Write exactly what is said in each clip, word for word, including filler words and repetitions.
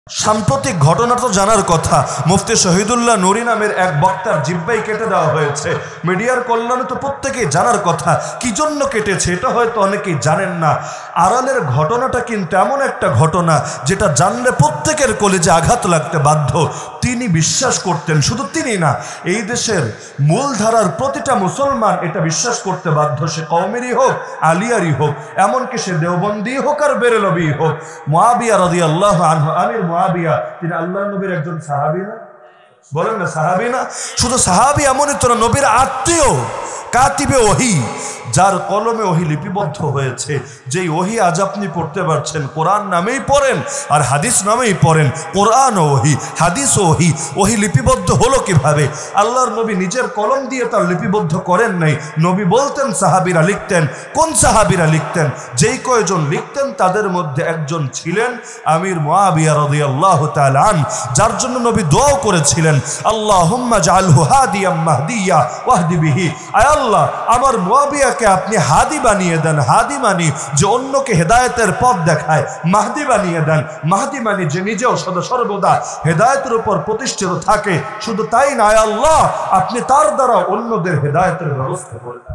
সাম্প্রতিক ঘটনা তো জানার কথা, মুফতি শহীদুল্লাহ নুরী নামের এক বক্তার জিহ্বাই কেটে দেওয়া হয়েছে। মিডিয়ার কল্যাণে তো প্রত্যেকেই জানার কথা, কি জন্য কেটেছে এটা হয়তো অনেকেই জানেন না। আড়ালের ঘটনাটা কিন্তু এমন একটা ঘটনা যেটা জানলে প্রত্যেকের কলেজে আঘাত লাগতে বাধ্য। তিনি বিশ্বাস করতেন, শুধু তিনি না, এই দেশের মূলধারার প্রতিটা মুসলমান এটা বিশ্বাস করতে বাধ্য, সে কওমেরই হোক, আলিয়ারই হোক, এমনকি সে দেওবন্দি হোক আর বেরেলভি হোক। মুআবিয়া রাদিয়াল্লাহু আনহু, আমির মুআবিয়া, তিনি আল্লাহর নবীর একজন সাহাবী না? বলেন না, সাহাবী না? শুধু সাহাবী এমনই তো না, নবীর আত্মীয়, কাতিবে ওহী, যার কলমে ওহী লিপিবদ্ধ হয়েছে। যেই ওহী আজ আপনি পড়তে পারছেন, কোরআন নামেই পড়েন আর হাদিস নামেই পড়েন। কোরআন ও ওহী, হাদিস ও ওহী। ওহী লিপিবদ্ধ হলো কিভাবে? আল্লাহর নবী নিজের কলম দিয়ে তার লিপিবদ্ধ করেন নাই। নবী বলতেন, সাহাবীরা লিখতেন। কোন সাহাবীরা লিখতেন? যেই কয়জন লিখতেন তাদের মধ্যে একজন ছিলেন আমির মুআবিয়া রাদিয়াল্লাহু তাআলা আন, যার জন্য নবী দোয়া করেছিলেন, আল্লাহুম্মা জাআলহু হাদিয়াম মাহদিয়া ওয়াহদি বিহি। আয় আল্লাহ, আমার মুআবিয়াকে আপনি হাদি বানিয়ে দেন। হাদি মানি যে অন্যকে হেদায়েতের পথ দেখায়, মাহদি বানিয়ে দেন। মাহদি মানি যে নিজেও সদা সর্বদা হেদায়েতের উপর প্রতিষ্ঠিত থাকে। শুধু তাই না, আয় আল্লাহ, আপনি তার দ্বারা অন্যদের হেদায়েতের ব্যবস্থা করে দেন।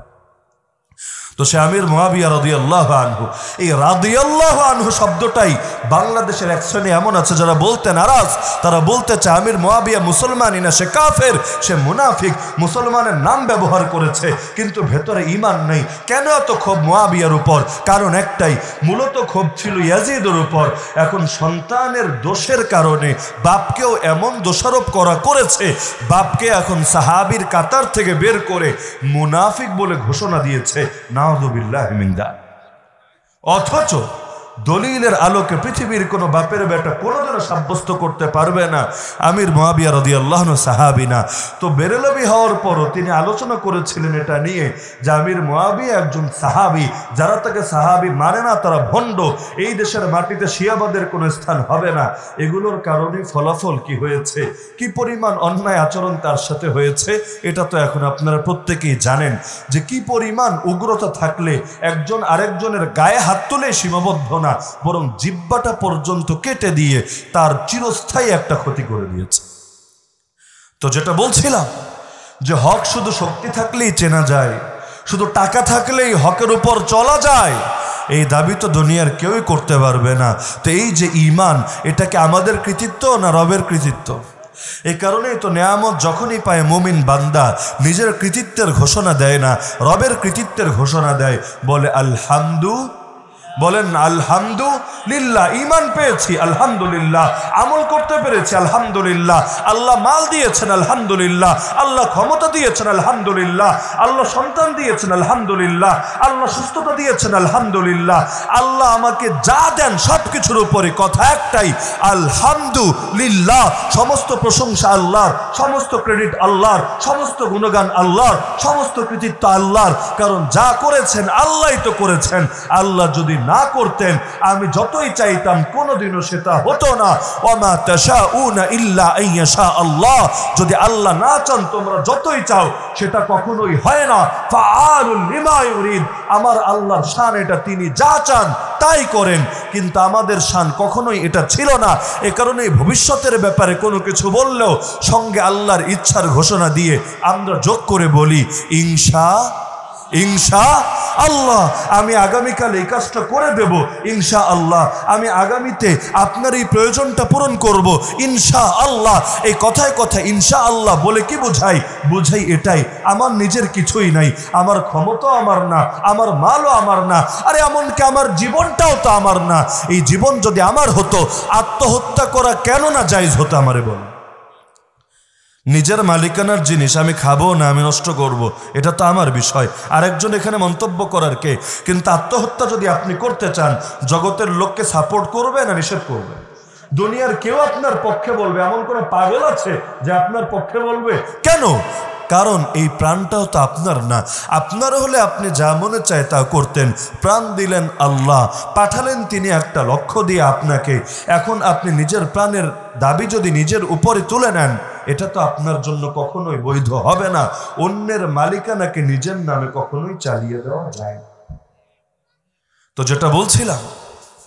তো সে আমির মুআবিয়া রাদিয়াল্লাহু আনহু, এই রাদিয়াল্লাহু আনহু শব্দটাই বাংলাদেশের এক শ্রেণী এমন আছে যারা বলতে নারাজ। তারা বলতে চায় আমির মুআবিয়া মুসলমানই না, সে কাফের, সে মুনাফিক। মুসলমানের নাম ব্যবহার করেছে কিন্তু ভেতরে ঈমান নেই। কেন এত ক্ষোভ মুআবিয়ার উপর? কারণ একটাই, মূলত ক্ষোভ ছিল ইয়াজিদের উপর। এখন সন্তানের দোষের কারণে বাপকেও এমন দোষারোপ করা করেছে, বাপকে এখন সাহাবীর কাতার থেকে বের করে মুনাফিক বলে ঘোষণা দিয়েছে। নাউযুবিল্লাহি মিন যালিক। অথচ দলিলের আলোকে পৃথিবীর কোনো বাপের বেটা কোনোদিনও সাব্যস্ত করতে পারবে না আমির মুআবিয়া রাদিয়াল্লাহু আনহু সাহাবী না। তো বেরেলভি হওয়ার পরও তিনি আলোচনা করেছিলেন এটা নিয়ে যে আমির মুআবিয়া একজন সাহাবী, যারা তাকে সাহাবী মানে না তারা ভণ্ড। এই দেশের মাটিতে শিয়াবাদের কোনো স্থান হবে না। এগুলোর কারণে ফলাফল কি হয়েছে, কি পরিমাণ অন্যায় আচরণ তার সাথে হয়েছে, এটা তো এখন আপনারা প্রত্যেকেই জানেন যে কি পরিমাণ উগ্রতা থাকলে একজন আরেকজনের গায়ে হাত তুলে সীমাবদ্ধ না, বরং জিহ্বাটা পর্যন্ত কেটে দিয়ে তার চিরস্থায়ী একটা ক্ষতি করে দিয়েছে। তো যেটা বলছিলাম যে হক শুধু শক্তি থাকলেই চেনা যায়, শুধু টাকা থাকলেই হকের উপর চলা যায়, এই দাবি তো দুনিয়ার কেউই করতে পারবে না। তো এই যে ঈমান, এটাকে আমাদের কৃতিত্ব না রবের কৃতিত্ব? এই কারণেই তো নেয়ামত যখনই পায় মুমিন বান্দা নিজের কৃতিত্বের ঘোষণা দেয় না, রবের কৃতিত্বের ঘোষণা দেয়, বলে আলহামদু, বলেন আলহামদুলিল্লাহ। ঈমান পেয়েছি আলহামদুলিল্লাহ, আমল করতে পেরেছি আলহামদুলিল্লাহ, আল্লাহ মাল দিয়েছেন আলহামদুলিল্লাহ, আল্লাহ ক্ষমতা দিয়েছেন আলহামদুলিল্লাহ, আল্লাহ সন্তান দিয়েছেন আলহামদুলিল্লাহ, আল্লাহ সুস্থতা দিয়েছেন আলহামদুলিল্লাহ, আল্লাহ আমাকে যা দেন সব কিছুর উপরে কথা একটাই, আলহামদুলিল্লাহ। সমস্ত প্রশংসা আল্লাহর, সমস্ত ক্রেডিট আল্লাহর, সমস্ত গুণগান আল্লাহর, সমস্ত কৃতিত্ব আল্লাহর। কারণ যা করেছেন আল্লাহই তো করেছেন। আল্লাহ যদি না করতেন আমি যতই চাইতাম কোনোদিনও সেটা হতো না। ওয়ামা তাশাউনা ইল্লা আইয়াশা আল্লাহ, যদি আল্লাহ না চান তোমরা যতই চাও সেটা কখনোই হয় না। ফাআলুল লিমা ইউরিদ, আমার আল্লাহর শান এটা, তিনি যা চান তাই করেন। কিন্তু আমাদের শান কখনোই এটা ছিল না। এ কারণেই ভবিষ্যতের ব্যাপারে কোনো কিছু বললেও সঙ্গে আল্লাহর ইচ্ছার ঘোষণা দিয়ে আমরা যোগ করে বলি ইনশা ইনশা আল্লাহ, আমি আগামীকাল এই কাজটা করে দেব ইনশা আল্লাহ, আমি আগামীতে আপনার এই প্রয়োজনটা পূরণ করব ইনশা আল্লাহ। এই কথায় কথা ইনশা আল্লাহ বলে কি বোঝাই? বুঝাই এটাই, আমার নিজের কিছুই নাই, আমার ক্ষমতাও আমার না, আমার মালও আমার না, আরে এমনকি আমার জীবনটাও তো আমার না। এই জীবন যদি আমার হতো আত্মহত্যা করা কেন না জায়েজ হতো আমারে বল? নিজের মালিকানার জিনিস আমি খাবো না, আমি নষ্ট করব, এটা তো আমার বিষয়, আরেকজন এখানে মন্তব্য করার কে? কিন্তু আত্মহত্যা যদি আপনি করতে চান, জগতের লোককে সাপোর্ট করবে না নিষেধ করবে? দুনিয়ার কেউ আপনার পক্ষে বলবে? এমন কোনো পাগল আছে যে আপনার পক্ষে বলবে? কেন? কারণ এই প্রাণটাও তো আপনার না। আপনার হলে আপনি যা মনে চায় তা করতেন। প্রাণ দিলেন আল্লাহ, পাঠালেন তিনি একটা লক্ষ্য দিয়ে আপনাকে। এখন আপনি নিজের প্রাণের দাবি যদি নিজের উপরে তুলে নেন, এটা তো আপনার জন্য কখনোই বৈধ হবে না। অন্যের মালিকানাকে নিজের নামে কখনোই চালিয়ে দেওয়া যায় না। তো যেটা বলছিলাম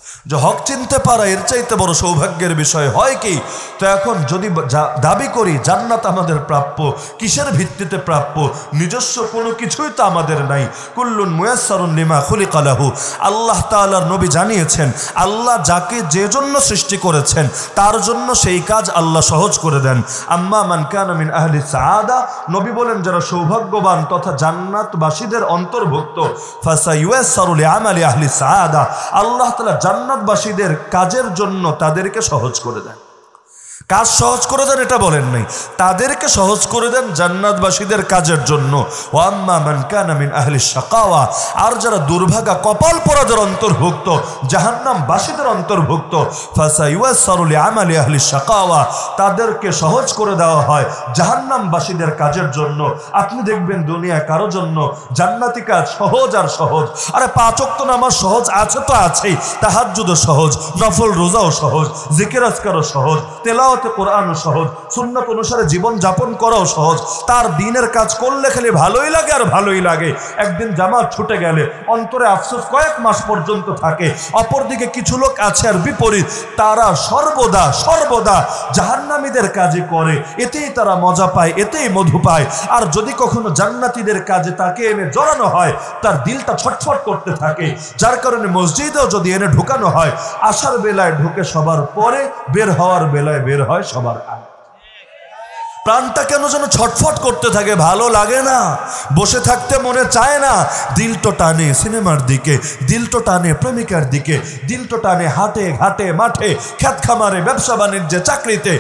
যে হক চিনতে পারা এর চাইতে বড় সৌভাগ্যের বিষয় হয় কি? তো এখন যদি দাবি করি জান্নাত আমাদের প্রাপ্য, কিসের ভিত্তিতে প্রাপ্য? নিজস্ব কোনো কিছুই তো আমাদের নাই। কুল্লুন মুয়াসসারুন লিমা খুলিকা লাহু, আল্লাহ তাআলার নবী জানিয়েছেন আল্লাহ যাকে যে জন্য সৃষ্টি করেছেন তার জন্য সেই কাজ আল্লাহ সহজ করে দেন। আম্মা মান কানা মিন আহলি সাআদা, নবী বলেন যারা সৌভাগ্যবান তথা জান্নাতবাসীদের অন্তর্ভুক্ত, ফাসায়ুয়াসসারু লিআমালি আহলি সাআদা, আল্লাহ তাআলা জান্নাতবাসীদের কাজের জন্য তাদেরকে সহজ করে দেন। কাজ সহজ করে দেন এটা বলেন নাই, তাদেরকে সহজ করে দেন জান্নাতবাসীদের কাজের জন্য। ওয়া আম্মা মান কানা মিন আহলি শাকাওয়া, আর যারা দুর্ভাগা কপাল পোড়াদের অন্তর্ভুক্ত, জাহান্নামবাসীদের অন্তর্ভুক্ত, ফাসায়ুয়াসসারু লিআমালি আহলি শাকাওয়া, তাদেরকে সহজ করে দেওয়া হয় জাহান্নামবাসীদের কাজের জন্য। আপনি দেখবেন দুনিয়ায় কারো জন্য জান্নাতি কাজ সহজ আর সহজ। আরে পাঁচ ওয়াক্ত নামাজ সহজ আছে তো আছেই, তাহাজ্জুদও সহজ, নফল রোজাও সহজ, জিকির আজকারও সহজ, তেলাওয়াত কোরআনও সহজ, সুন্নাত অনুসারে জীবন যাপন করাও সহজ। তার দিনের কাজ করলে খালি ভালোই লাগে আর ভালোই লাগে। একদিন জামাত ছুটে গেলে অন্তরে আফসোস কয়েক মাস পর্যন্ত থাকে। অপরদিকে কিছু লোক আছে আর বিপরীত, তারা সর্বদা সর্বদা জাহান্নামীদের কাজে করে, এতেই তারা মজা পায়, এতেই মধু পায়। আর যদি কখনো জান্নাতীদের কাজে তাকে এনে জড়ানো হয় তার দিলটা ছটফট করতে থাকে। যার কারণে মসজিদেও যদি এনে ঢুকানো হয়, আসার বেলায় ঢুকে সবার পরে, বের হওয়ার বেলায় বের হয় সবার আগে। প্রাণটা কেন যেন ছটফট করতে থাকে, ভালো লাগে না, বসে থাকতে মনে চায় না। দিল তো টানে সিনেমার দিকে, দিল তো টানে প্রেমিকার দিকে, দিল তো টানে হাটে ঘাটে মাঠে, খ্যাত খামারে, ব্যবসা বাণিজ্যে, চাকরিতে।